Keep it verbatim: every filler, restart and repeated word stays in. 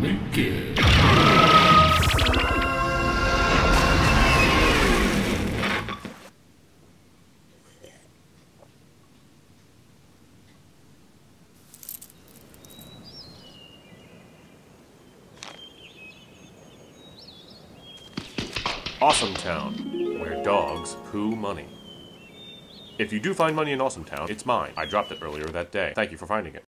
느낌. Awesome Town, where dogs poo money. If you do find money in Awesome Town, it's mine. I dropped it earlier that day. Thank you for finding it.